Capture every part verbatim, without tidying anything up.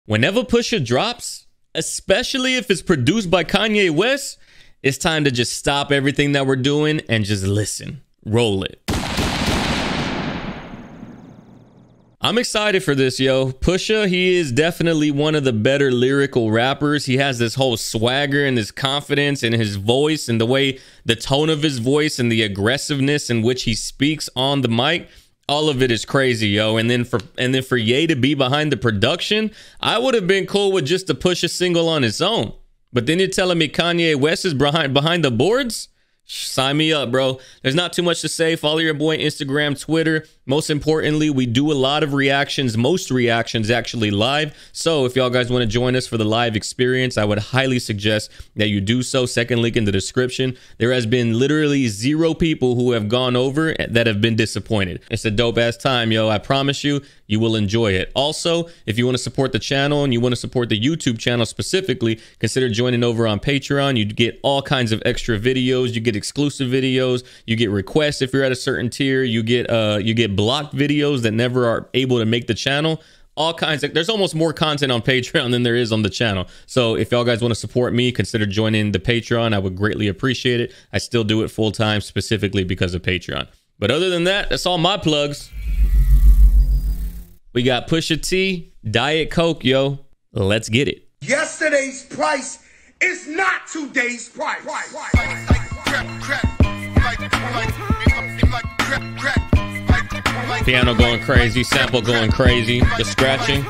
Whenever Pusha drops, especially if it's produced by Kanye West, it's time to just stop everything that we're doing and just listen. Roll it. I'm excited for this, yo. Pusha, he is definitely one of the better lyrical rappers. He has this whole swagger and this confidence in his voice and the way, the tone of his voice and the aggressiveness in which he speaks on the mic. All of it is crazy, yo. And then for and then for Ye to be behind the production, I would have been cool with just to push a single on its own. But then you're telling me Kanye West is behind behind the boards? Sign me up, bro. There's not too much to say. Follow your boy Instagram, Twitter. Most importantly, we do a lot of reactions, most reactions actually live. So if y'all guys want to join us for the live experience, I would highly suggest that you do so. Second link in the description. There has been literally zero people who have gone over that have been disappointed. It's a dope ass time, yo. I promise you, you will enjoy it. Also, if you want to support the channel and you want to support the YouTube channel specifically, consider joining over on Patreon. You get all kinds of extra videos. You get exclusive videos. You get requests if you're at a certain tier. You get uh you get blocked videos that never are able to make the channel. All kinds of, there's almost more content on Patreon than there is on the channel. So if y'all guys want to support me, consider joining the Patreon. I would greatly appreciate it. I still do it full time specifically because of Patreon. But other than that, that's all my plugs. We got Pusha T, Diet Coke, yo. Let's get it. Yesterday's price is not today's price. Piano going crazy, sample going crazy, the scratching.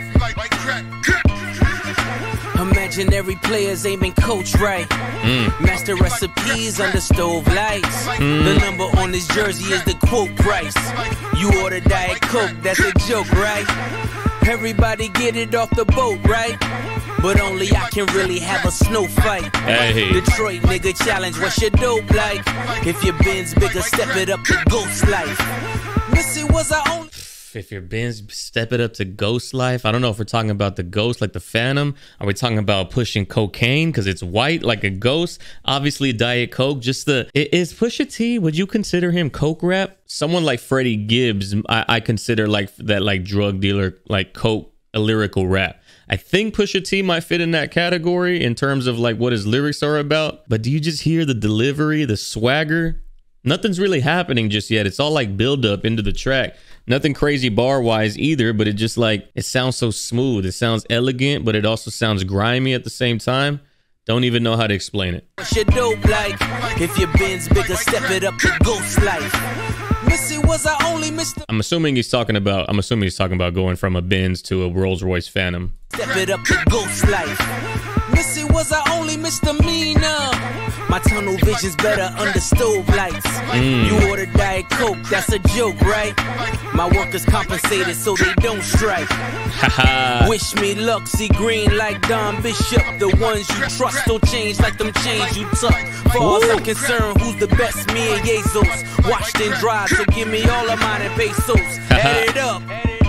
Imaginary players aiming coach right. Mm. Master recipes under stove lights. Mm. The number on this jersey is the quote price. You order Diet Coke, that's a joke, right? Everybody get it off the boat, right? But only I can really have a snow fight. Hey. Detroit nigga challenge, what's your dope like? If your Benz bigger, step it up to Ghost Life. Missy was our own. If your Benz, step it up to Ghost Life. I don't know if we're talking about the ghost like the Phantom. Are we talking about pushing cocaine because it's white like a ghost? Obviously Diet Coke. Just the, is Pusha T, would you consider him coke rap? Someone like Freddie Gibbs, I, I consider like that like drug dealer, like coke, a lyrical rap. I think Pusha T might fit in that category in terms of like what his lyrics are about. But do you just hear the delivery, the swagger? Nothing's really happening just yet. It's all like build up into the track. Nothing crazy bar wise either, but it just like, it sounds so smooth. It sounds elegant, but it also sounds grimy at the same time. Don't even know how to explain it. Shit dope like, if your Benz bigger, step it up to Ghost Life. Missy was our only Mister I'm assuming he's talking about, I'm assuming he's talking about going from a Benz to a Rolls Royce Phantom. Step it up to Ghost Life. Missy was our only misdemeanor. My tunnel vision's better under stove lights. Mm. You order Diet Coke, that's a joke, right? My workers compensated so they don't strike. Wish me luck, see green like Don Bishop. The ones you trust don't change like them chains you tuck. Far as I'm concerned, who's the best? Me and Jesus. Washed and dried, so give me all of mine and pesos. Add it up.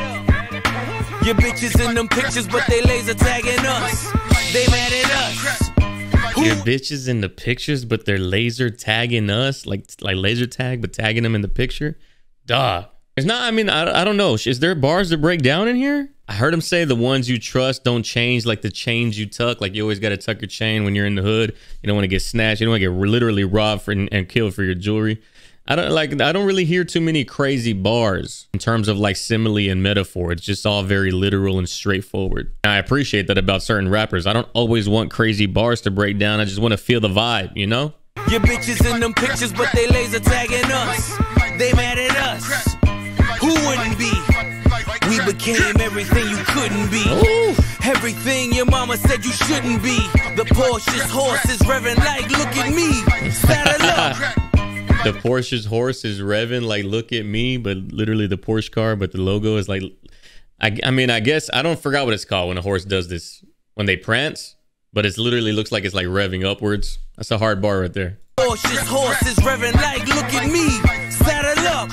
Your bitches in them pictures, but they laser tagging us. They mad at us. Your bitches in the pictures, but they're laser tagging us, like like laser tag, but tagging them in the picture. Duh. It's not. I mean, I, I don't know. Is there bars to break down in here? I heard him say the ones you trust don't change like the chains you tuck. Like you always got to tuck your chain when you're in the hood. You don't want to get snatched. You don't want to get literally robbed for, and, and killed for your jewelry. I don't like. I don't really hear too many crazy bars in terms of like simile and metaphor. It's just all very literal and straightforward. And I appreciate that about certain rappers. I don't always want crazy bars to break down. I just want to feel the vibe, you know? Your bitches in them pictures, but they laser tagging us. They mad at us. Who wouldn't be? We became everything you couldn't be. Ooh. Everything your mama said you shouldn't be. The Porsche's horse is revving like, look at me. Saddle up. The Porsche's horse is revving like, look at me, but literally the Porsche car, but the logo is like, I, I mean, I guess, I don't forget what it's called when a horse does this, when they prance, but it literally looks like it's like revving upwards. That's a hard bar right there. Porsche's horse is revving like, look at me, saddle up.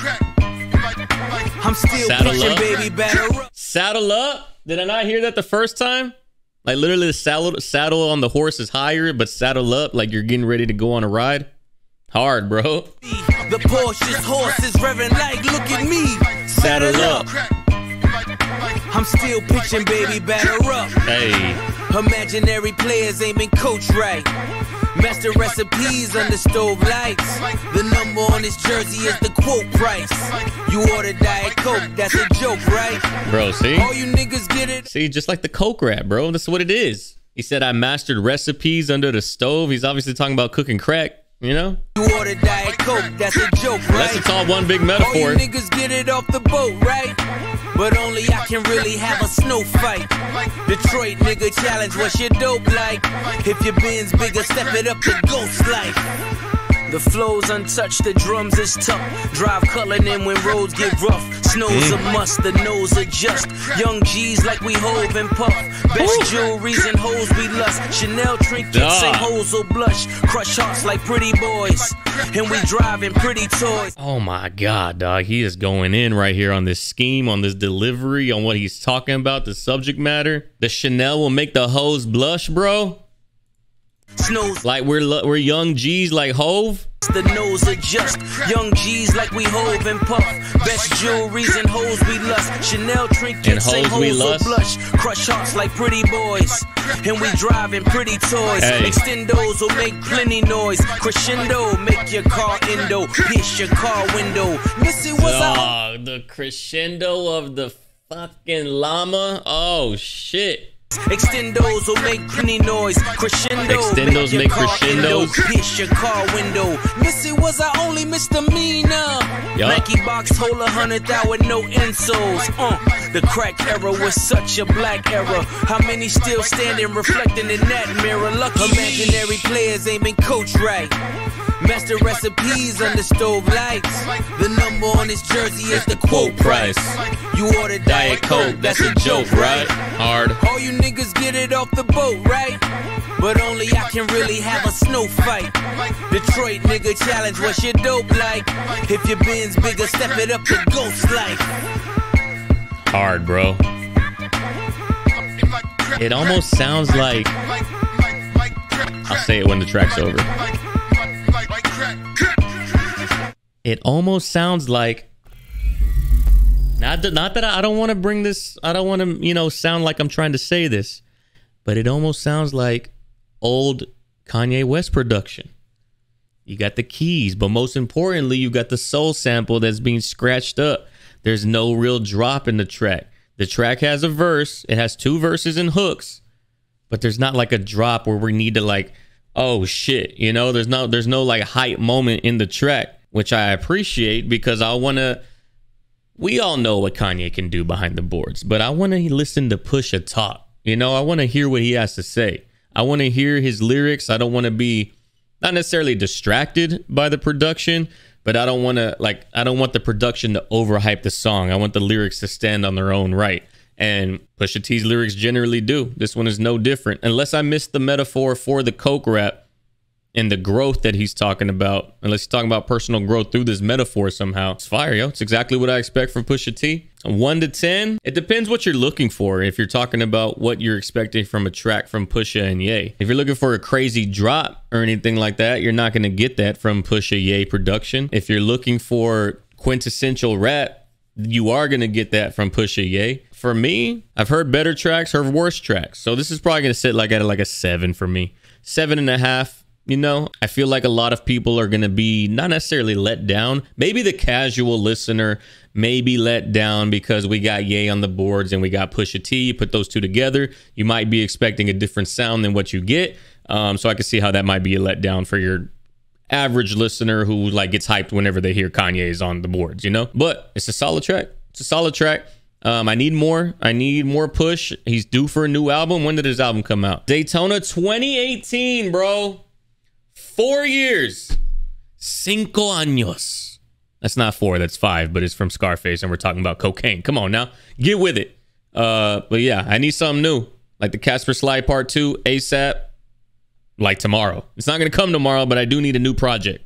I'm still saddle pushing, up. Baby, battle up. Saddle up? Did I not hear that the first time? Like literally the saddle, saddle on the horse is higher, but saddle up like you're getting ready to go on a ride. Hard, bro. The Porsche's horse is revving like, look at me. Saddle up. I'm still pitching, baby, batter up. Hey. Imaginary players ain't been coached right. Master recipes under stove lights. The number on his jersey is the quote price. You order Diet Coke, that's a joke, right? Bro, see? All you niggas get it. See, just like the Coke rap, bro. That's what it is. He said, I mastered recipes under the stove. He's obviously talking about cooking crack, you know? You order Diet Coke, that's a joke, right? That's it's all one big metaphor. All you niggas get it off the boat, right? But only I can really have a snow fight. Detroit nigga challenge, what's your dope like? If your bin's bigger, step it up to ghost life. The flow's untouched, the drums is tough. Drive Cullen in when roads get rough. Snow's mm. a must, the nose adjust. Young G's like we Hove and Puff. Best jewelries and hoes we lust. Chanel trinkets and hoes will blush. Crush hearts like pretty boys. And we driving pretty toys. Oh my God, dog. He is going in right here on this scheme, on this delivery, on what he's talking about, the subject matter. The Chanel will make the hoes blush, bro. Snows like we're we're young G's like Hove. The nose adjust. Young G's like we Hove and Puff. Best jewelries and hoes we lust. Chanel trinkets and hoes we lust. Blush. Crush hearts like pretty boys. And we driving pretty toys. Hey. Extendos will make plenty noise. Crescendo make your car endo. Pierce your car window. Missy was oh, the crescendo of the fucking llama. Oh shit. Extendos will make plenty noise. Crescendo Extendos make, make crescendos. Pierce your car window. Missy was our only misdemeanor. Yep. Nike box hold a hundred out with no insoles. Uh, the crack era was such a black era. How many still standing reflecting in that mirror? Lucky imaginary players ain't been coached right. Master recipes under stove lights. The number on his jersey is the quote price. You order Diet Coke, that's a joke, right? Hard. All you niggas get it off the boat, right? But only I can really have a snow fight. Detroit nigga challenge, what's your dope like? If your bin's bigger, step it up to ghost life. Hard, bro. It almost sounds like, I'll say it when the track's over. It almost sounds like, not that, not that I, I don't want to bring this, I don't want to, you know, sound like I'm trying to say this, but it almost sounds like old Kanye West production. You got the keys, but most importantly, you got the soul sample that's being scratched up. There's no real drop in the track. The track has a verse. It has two verses and hooks, but there's not like a drop where we need to like, oh shit, you know, there's no, there's no like hype moment in the track, which I appreciate because I want to, we all know what Kanye can do behind the boards, but I want to listen to Pusha talk. You know, I want to hear what he has to say. I want to hear his lyrics. I don't want to be not necessarily distracted by the production, but I don't want to like, I don't want the production to overhype the song. I want the lyrics to stand on their own right. And Pusha T's lyrics generally do. This one is no different. Unless I missed the metaphor for the Coke rap and the growth that he's talking about. Unless he's talking about personal growth through this metaphor somehow. It's fire, yo. It's exactly what I expect from Pusha T. one to ten. It depends what you're looking for. If you're talking about what you're expecting from a track from Pusha and Ye. If you're looking for a crazy drop or anything like that, you're not going to get that from Pusha Ye production. If you're looking for quintessential rap, you are going to get that from Pusha Ye. For me, I've heard better tracks, heard worse tracks. So this is probably going to sit like at like a seven for me. Seven and a half. You know, I feel like a lot of people are going to be not necessarily let down. Maybe the casual listener may be let down because we got Ye on the boards and we got Pusha T. You put those two together, you might be expecting a different sound than what you get. Um, so I can see how that might be a letdown for your average listener who like gets hyped whenever they hear Kanye's on the boards, you know? But it's a solid track. It's a solid track. Um, I need more. I need more push. He's due for a new album. When did his album come out? Daytona twenty eighteen, bro. Four years. Cinco años. That's not four, that's five, but it's from Scarface and we're talking about cocaine. Come on now. Get with it. Uh, but yeah, I need something new. Like the Casper Slide Part two, ASAP. Like tomorrow. It's not going to come tomorrow, but I do need a new project.